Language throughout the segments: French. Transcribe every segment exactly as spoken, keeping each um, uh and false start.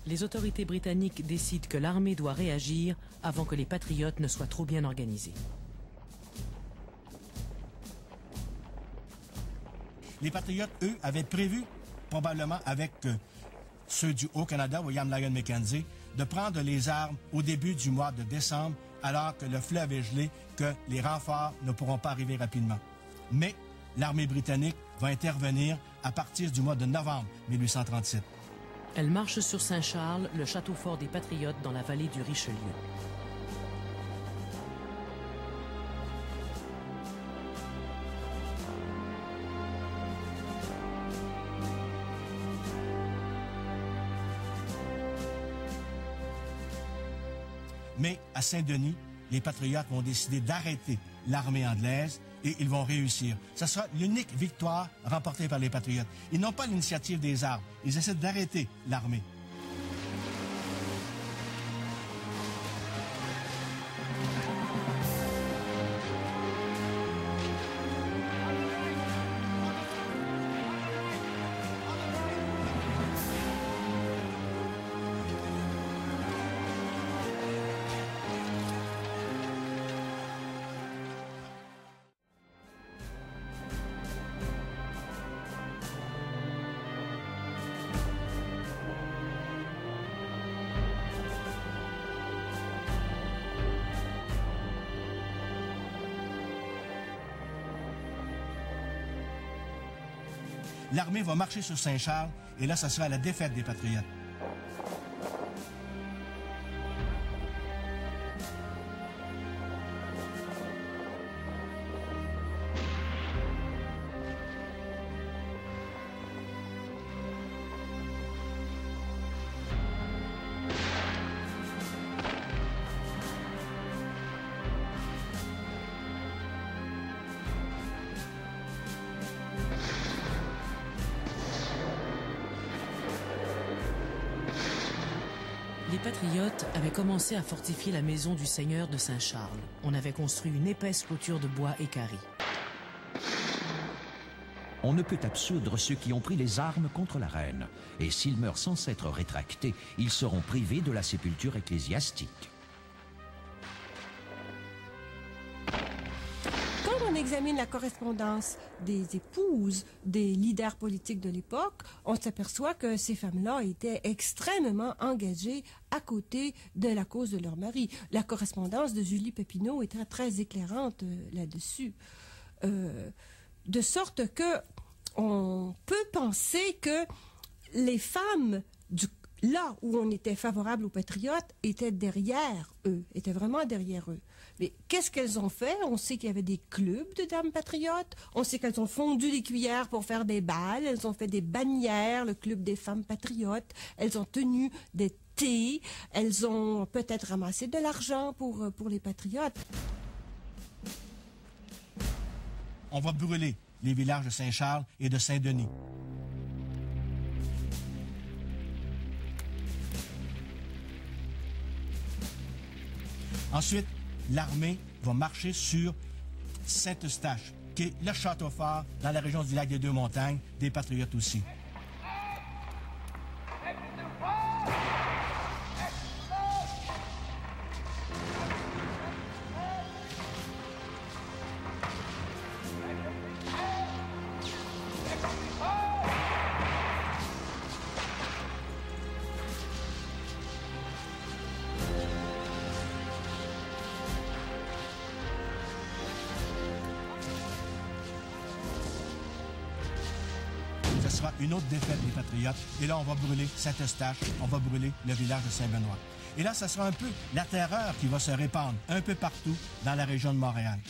Les autorités britanniques décident que l'armée doit réagir avant que les patriotes ne soient trop bien organisés. Les patriotes, eux, avaient prévu, probablement avec euh, ceux du Haut-Canada, William Lyon Mackenzie, de prendre les armes au début du mois de décembre, alors que le fleuve est gelé, que les renforts ne pourront pas arriver rapidement. Mais l'armée britannique va intervenir à partir du mois de novembre mille huit cent trente-sept. Elle marche sur Saint-Charles, le château fort des Patriotes dans la vallée du Richelieu. Mais à Saint-Denis, les Patriotes vont décider d'arrêter l'armée anglaise et ils vont réussir. Ce sera l'unique victoire remportée par les Patriotes. Ils n'ont pas l'initiative des armes. Ils essaient d'arrêter l'armée. L'armée va marcher sur Saint-Charles et là, ça sera la défaite des Patriotes. Les Patriotes avaient commencé à fortifier la maison du seigneur de Saint-Charles. On avait construit une épaisse clôture de bois équarri. On ne peut absoudre ceux qui ont pris les armes contre la reine. Et s'ils meurent sans s'être rétractés, ils seront privés de la sépulture ecclésiastique. Quand on examine la correspondance des épouses des leaders politiques de l'époque, on s'aperçoit que ces femmes-là étaient extrêmement engagées à côté de la cause de leur mari. La correspondance de Julie Papineau est très, très éclairante euh, là-dessus. Euh, de sorte que on peut penser que les femmes du là où on était favorable aux patriotes étaient derrière eux, étaient vraiment derrière eux. Mais qu'est-ce qu'elles ont fait? On sait qu'il y avait des clubs de dames patriotes, on sait qu'elles ont fondu des cuillères pour faire des balles, elles ont fait des bannières, le club des femmes patriotes, elles ont tenu des thés, elles ont peut-être ramassé de l'argent pour, pour les patriotes. On va brûler les villages de Saint-Charles et de Saint-Denis. Ensuite, l'armée va marcher sur Saint-Eustache, qui est le château fort dans la région du lac des Deux-Montagnes, des Patriotes aussi. Ce sera une autre défaite des Patriotes. Et là, on va brûler Saint-Eustache, on va brûler le village de Saint-Benoît. Et là, ça sera un peu la terreur qui va se répandre un peu partout dans la région de Montréal.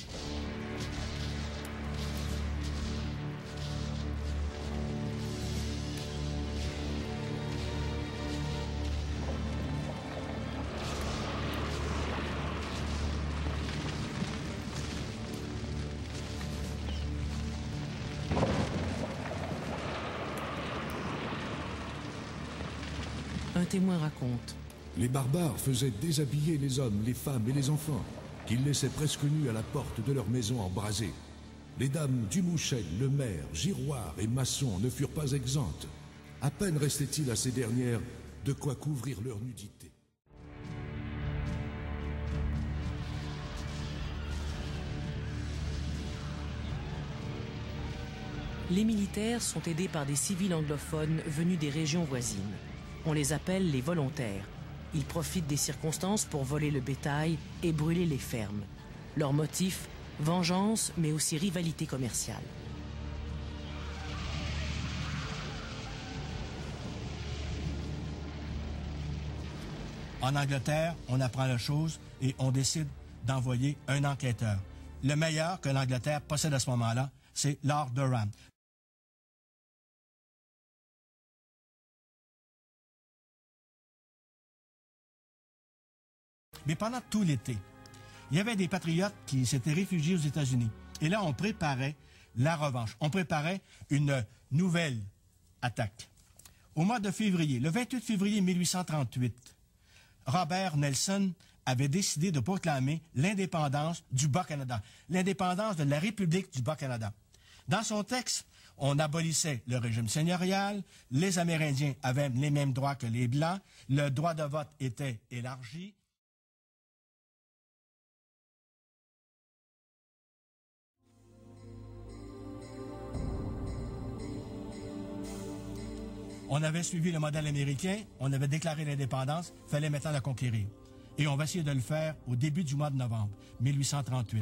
Un témoin raconte. Les barbares faisaient déshabiller les hommes, les femmes et les enfants, qu'ils laissaient presque nus à la porte de leur maison embrasée. Les dames Dumouchel, Lemaire, Giroir et Masson ne furent pas exemptes. À peine restait-il à ces dernières de quoi couvrir leur nudité. Les militaires sont aidés par des civils anglophones venus des régions voisines. On les appelle les volontaires. Ils profitent des circonstances pour voler le bétail et brûler les fermes. Leur motif, vengeance, mais aussi rivalité commerciale. En Angleterre, on apprend la chose et on décide d'envoyer un enquêteur. Le meilleur que l'Angleterre possède à ce moment-là, c'est Lord Durham. Mais pendant tout l'été, il y avait des patriotes qui s'étaient réfugiés aux États-Unis. Et là, on préparait la revanche. On préparait une nouvelle attaque. Au mois de février, le vingt-huit février mille huit cent trente-huit, Robert Nelson avait décidé de proclamer l'indépendance du Bas-Canada, l'indépendance de la République du Bas-Canada. Dans son texte, on abolissait le régime seigneurial, les Amérindiens avaient les mêmes droits que les Blancs, le droit de vote était élargi. On avait suivi le modèle américain, on avait déclaré l'indépendance, il fallait maintenant la conquérir. Et on va essayer de le faire au début du mois de novembre mille huit cent trente-huit.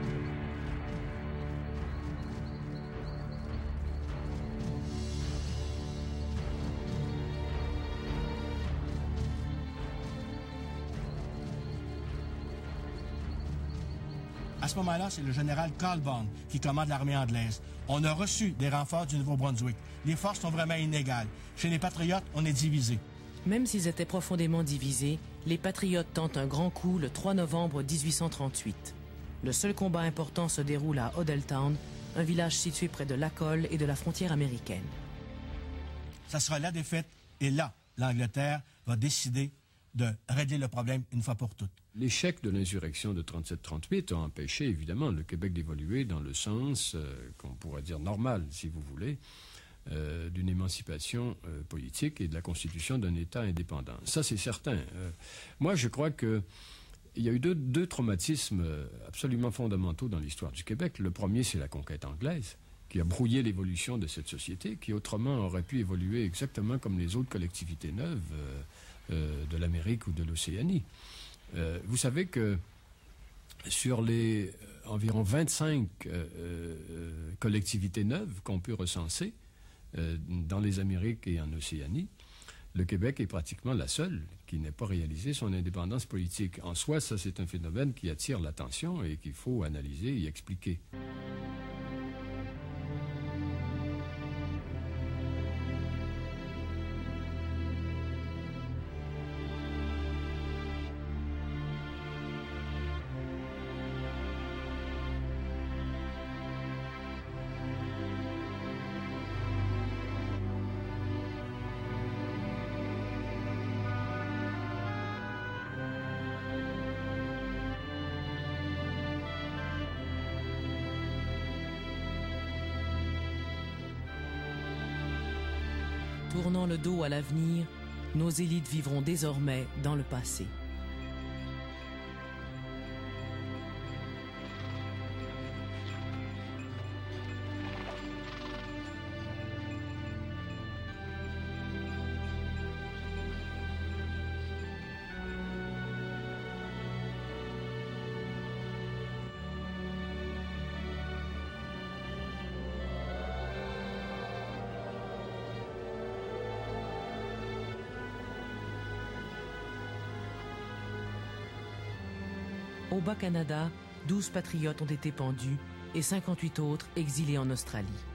À ce moment-là, c'est le général Colborne qui commande l'armée anglaise. On a reçu des renforts du Nouveau-Brunswick. Les forces sont vraiment inégales. Chez les Patriotes, on est divisés. Même s'ils étaient profondément divisés, les Patriotes tentent un grand coup le trois novembre mille huit cent trente-huit. Le seul combat important se déroule à Hoddletown, un village situé près de Lacolle et de la frontière américaine. Ça sera la défaite, et là, l'Angleterre va décider de régler le problème une fois pour toutes. L'échec de l'insurrection de trente-sept trente-huit a empêché évidemment le Québec d'évoluer dans le sens euh, qu'on pourrait dire normal, si vous voulez, euh, d'une émancipation euh, politique et de la constitution d'un État indépendant. Ça, c'est certain. Euh, moi, je crois que il y a eu deux, deux traumatismes absolument fondamentaux dans l'histoire du Québec. Le premier, c'est la conquête anglaise, qui a brouillé l'évolution de cette société, qui autrement aurait pu évoluer exactement comme les autres collectivités neuves euh, euh, de l'Amérique ou de l'Océanie. Euh, vous savez que sur les euh, environ vingt-cinq euh, euh, collectivités neuves qu'on peut recenser euh, dans les Amériques et en Océanie, le Québec est pratiquement la seule qui n'ait pas réalisé son indépendance politique. En soi, ça, c'est un phénomène qui attire l'attention et qu'il faut analyser et expliquer. Tournant le dos à l'avenir, nos élites vivront désormais dans le passé. Au Bas-Canada, douze patriotes ont été pendus et cinquante-huit autres exilés en Australie.